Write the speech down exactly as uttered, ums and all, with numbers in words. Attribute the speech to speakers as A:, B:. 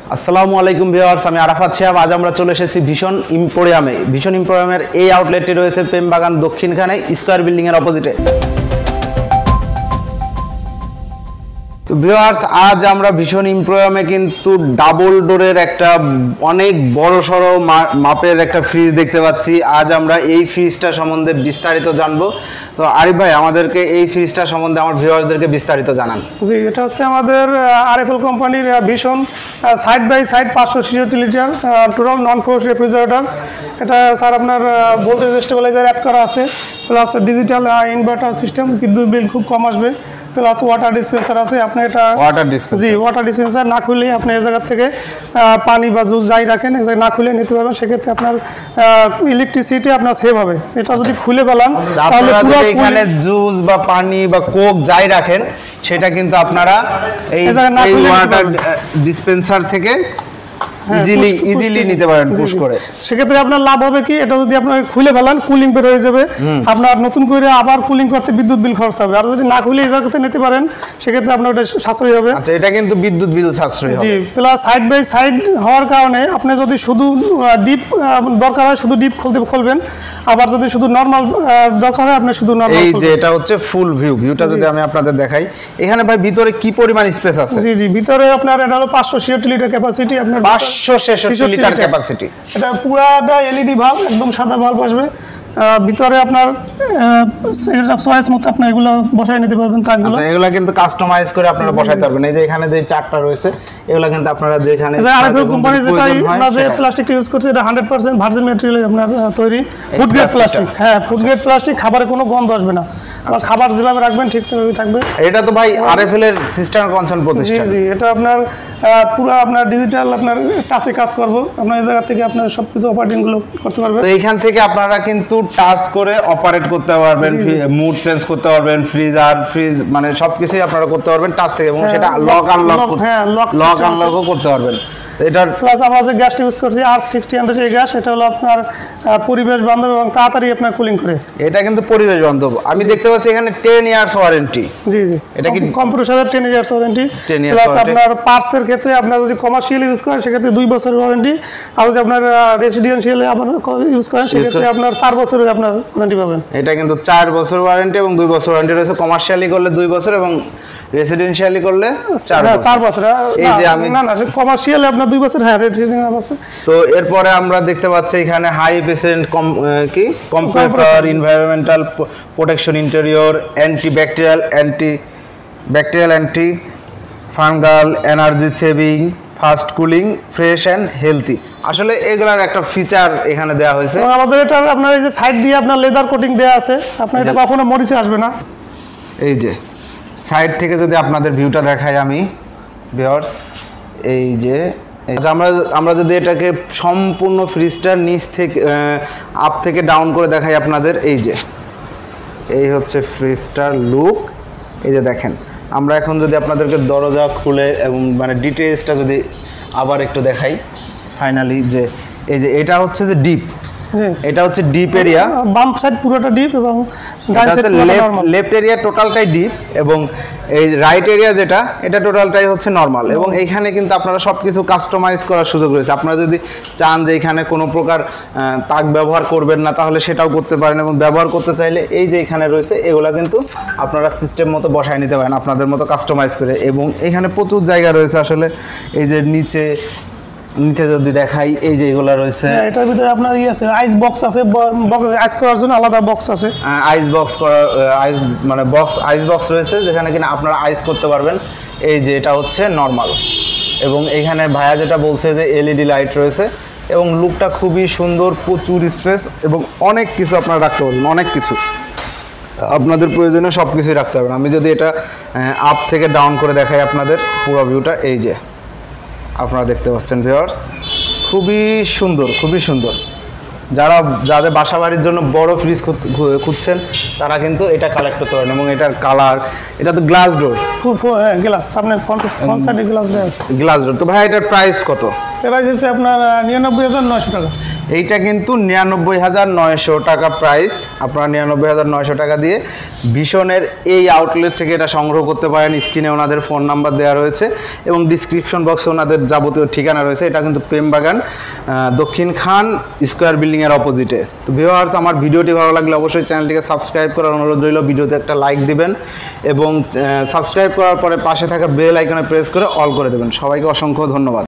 A: আসসালামু আলাইকুম ভিউয়ার্স, আমি আরাফাত সাহেব। আজ আমরা চলে এসেছি ভীষণ ইম্পোরিয়ামে। ভীষণ ইম্পোরিয়ামের এই আউটলেটটি রয়েছে প্রেমবাগান দক্ষিণখানে স্কয়ার বিল্ডিং এর অপোজিটে। তো ভিউয়ার্স, আজ আমরা ভীষণ ইম্পোরিয়ামে কিন্তু ডাবল ডোরের একটা অনেক বড় সড়ো মাপের একটা ফ্রিজ দেখতে পাচ্ছি। আজ আমরা এই ফ্রিজটা সম্বন্ধে বিস্তারিত জানবো। তো আরিফ ভাই, আমাদেরকে এই ফ্রিজটা সম্বন্ধে আমার ভিউয়ার্সদেরকে বিস্তারিত জানান।
B: জি, এটা হচ্ছে আমাদের আরএফএল কোম্পানির ভীষণ সাইড বাই সাইড পাঁচশো ছেষট্টি litre total non frost refrigerator. এটা স্যার আপনার ভোল্টেজ স্টেবিলাইজার অ্যাড করা আছে, প্লাস ডিজিটাল ইনভার্টার সিস্টেম, বিদ্যুৎ বিল খুব কম আসবে, প্লাস ওয়াটার ডিসপেন্সার আছে। আপনি এটা
A: ওয়াটার ডিসপেন্সার
B: জি ওয়াটার ডিসপেন্সার না খুলে আপনি এই জায়গা থেকে পানি বা জুস যাই রাখেন এই জায়গায় না খুলে নিতে পারবেন। সেক্ষেত্রে আপনার ইলেকট্রিসিটি আপনার সেভ হবে। এটা যদি খুলে ফেলান তাহলে পুরো
A: এখানে জুস বা পানি বা কোক যাই রাখেন সেটা কিন্তু আপনারা এই ওয়াটার ডিসপেন্সার থেকে ইজিলি ইজিলি নিতে পারেন পুশ করে।
B: সেক্ষেত্রে আপনার লাভ হবে কি, এটা যদি আপনার খুলে ফেলান কুলিং বের হয়ে যাবে, আপনার নতুন করে আবার কুলিং করতে বিদ্যুৎ বিল খরচ হবে। আর যদি না খুলে এই জায়গাতে নিতে পারেন সেক্ষেত্রে আপনার ওটা সাশ্রয়ী হবে।
A: আচ্ছা, এটা কিন্তু বিদ্যুৎ বিল সাশ্রয়ী হবে।
B: জি, প্লাস সাইড বাই সাইড হওয়ার কারণে আপনি যদি শুধু ডিপ দরকার হয় শুধু ডিপ খুলতে খুলবেন, আবার যদি শুধু নরমাল দরকার হয় আপনি শুধু নরমাল।
A: এই যে এটা হচ্ছে ফুল ভিউ। ভিউটা যদি আমি আপনাদের দেখাই, এখানে ভাই ভিতরে কি পরিমাণ স্পেস আছে?
B: জি জি ভিতরে আপনার এটা হলো পাঁচশো ছেষট্টি লিটার ক্যাপাসিটি। আপনার
A: পাঁচশো ছেষট্টি লিটার ক্যাপাসিটি।
B: এটা পুরাটা এলইডি ভাল্ব, একদম সাদা ভাল্ব আসবে। ভিতরে আপনার চয়েস মতো আপনি এগুলো বসায় নিতে পারবেন। তাকগুলো
A: এগুলো কিন্তু কাস্টমাইজ করে আপনারা বসাইতে পারবেন। এই যে এখানে যে চারটা রয়েছে এগুলো কিন্তু আপনারা যেখানে
B: আরএফএল কোম্পানি যেটা আমরা যে প্লাস্টিকটা ইউজ করছি এটা হান্ড্রেড পার্সেন্ট ভার্জিন ম্যাটেরিয়াল আপনার তৈরি, ফুড গ্রেড প্লাস্টিক। হ্যাঁ, ফুড গ্রেড প্লাস্টিক, খাবারে কোনো গন্ধ আসবে না। আর খাবার যেভাবে রাখবেন ঠিক তেমনি থাকবে।
A: এটা তো ভাই আরএফএল এর সিস্টেম কনসার্ন প্রতিষ্ঠান।
B: জি জি এটা আপনার পুরো আপনার ডিজিটাল আপনার টাচে কাজ করব। আপনার এই জায়গা থেকে আপনার সবকিছু অপারেটিং গুলো করতে পারবেন।
A: তো এইখান থেকে আপনারা কিন্তু টাচ করে অপারেট করতে পারবেন, মুড চেঞ্জ করতে পারবেন, ফ্রিজার ফ্রিজ মানে সবকিছুই আপনারা করতে পারবেন টাচ থেকে, এবং সেটা লক আনলক হ্যাঁ লক আনলকও করতে পারবেন। এটার প্লাস
B: আমরা যে গ্যাসটা ইউজ করছি আর সিক্সটি হান্ড্রেড এই গ্যাস, এটা হলো আপনার পরিবেশ বান্ধব এবং তাড়াতাড়ি আপনার কুলিং করে।
A: এটা কিন্তু পরিবেশ বান্ধব। আমি দেখতে পাচ্ছি এখানে টেন ইয়ার্স ওয়ারেন্টি।
B: জি জি এটা কি কম্প্রেসরের টেন ইয়ার্স ওয়ারেন্টি, প্লাস আপনার পার্টসের ক্ষেত্রে আপনার যদি কমার্শিয়াল ইউজ করেন সেক্ষেত্রে দুই বছরের ওয়ারেন্টি, আর যদি আপনার রেসিডেন্সিয়ালে আবার ইউজ করেন সেক্ষেত্রে আপনার চার বছরের আপনার ওয়ারেন্টি পাবেন।
A: এটা কিন্তু চার বছর ওয়ারেন্টি এবং দুই বছর ওয়ারেন্টি রয়েছে। কমার্শিয়ালি করলে দুই বছর এবং রেসিডেন্সিয়ালি করলে চার বছর।
B: এই যে আমি না না কমার্শিয়ালে আপনার দুই বছর। হ্যাঁ রেসিডেন্সিয়াল বছর।
A: তো এরপরে আমরা দেখতে পাচ্ছি এখানে হাই এফিশিয়েন্ট কি compressor, environmental protection, interior, anti bacterial, anti bacterial, anti fungal, energy saving, fast cooling, fresh and healthy. আসলে এগুলার একটা ফিচার এখানে দেওয়া হয়েছে।
B: আমাদের এটা আপনার এই যে সাইড দিয়ে আপনার লেদার কোটিং দেওয়া আছে, আপনার এটা কখনো মরিচে আসবে না।
A: এই যে সাইড থেকে যদি আপনাদের ভিউটা দেখাই আমি ভিউয়ার্স, এই যে আমরা আমরা যদি এটাকে সম্পূর্ণ ফ্রিজটার নিচ থেকে আপ থেকে ডাউন করে দেখাই আপনাদের, এই যে এই হচ্ছে ফ্রিজটার লুক। এই যে দেখেন, আমরা এখন যদি আপনাদেরকে দরজা খুলে এবং মানে ডিটেইলসটা যদি আবার একটু দেখাই ফাইনালি, যে এই যে এটা হচ্ছে যে ডিপ, এটা হচ্ছে ডিপ এরিয়া,
B: বাম সাইড পুরোটা ডিপ এবং ডান সাইড নরমাল।
A: লেফট এরিয়া টোটালটাই ডিপ এবং এই রাইট এরিয়া যেটা এটা টোটালটাই হচ্ছে নরমাল। এবং এইখানে কিন্তু আপনারা সবকিছু কাস্টমাইজ করার সুযোগ রয়েছে। আপনারা যদি চান যে এখানে কোনো প্রকার তাক ব্যবহার করবেন না তাহলে সেটাও করতে পারেন, এবং ব্যবহার করতে চাইলে এই যে এখানে রয়েছে এগুলা কিন্তু আপনারা সিস্টেম মতো বসায় নিতে পারেন আপনাদের মতো কাস্টমাইজ করে। এবং এখানে প্রচুর জায়গা রয়েছে আসলে। এই যে নিচে নিচে যদি দেখাই, এই যে এগুলা রয়েছে,
B: এটার ভিতরে আপনার ই আছে আইস বক্স আছে, আইস করার জন্য আলাদা বক্স আছে।
A: আইস বক্স করার আইস মানে বক্স আইস বক্স রয়েছে যেখানে কিনা আপনারা আইস করতে পারবেন। এই যে এটা হচ্ছে নরমাল, এবং এখানে ভাইয়া যেটা বলছে যে এলইডি লাইট রয়েছে, এবং লুকটা খুবই সুন্দর, প্রচুর স্পেস এবং অনেক কিছু আপনারা রাখতে পারবেন, অনেক কিছু আপনাদের প্রয়োজনে সব কিছুই রাখতে পারবেন। আমি যদি এটা আপ থেকে ডাউন করে দেখাই আপনাদের পুরো ভিউটা, এই যে আপনারা দেখতে পাচ্ছেন ভিউয়ার্স, খুবই সুন্দর, খুবই সুন্দর। যারা যাদের বাসা বাড়ির জন্য বড় ফ্রিজ খুঁজছেন তারা কিন্তু এটা কালেক্ট করতে পারেন। এবং এটার কালার, এটা তো গ্লাস ডোর,
B: গ্লাস সামনে ফ্রন্ট সাইডে গ্লাস দেওয়া আছে,
A: গ্লাস ডোর। তো ভাই এটার প্রাইস কত?
B: প্রাইস হচ্ছে আপনার নিরানব্বই হাজার নয়শো টাকা।
A: এইটা কিন্তু নিরানব্বই হাজার নয়শো টাকা প্রাইস। আপনারা নিরানব্বই হাজার নয়শো টাকা দিয়ে ভীষণের এই আউটলেট থেকে এটা সংগ্রহ করতে পারেন। স্ক্রিনে ওনাদের ফোন নাম্বার দেওয়া রয়েছে এবং ডিসক্রিপশন বক্সে ওনাদের যাবতীয় ঠিকানা রয়েছে। এটা কিন্তু প্রেমবাগান দক্ষিণ খান স্কোয়ার বিল্ডিংয়ের অপোজিটে। তো ভিউয়ার্স, আমার ভিডিওটি ভালো লাগলে অবশ্যই চ্যানেলটিকে সাবস্ক্রাইব করার অনুরোধ রইল। ভিডিওতে একটা লাইক দিবেন এবং সাবস্ক্রাইব করার পরে পাশে থাকা বেল আইকনে প্রেস করে অল করে দেবেন। সবাইকে অসংখ্য ধন্যবাদ।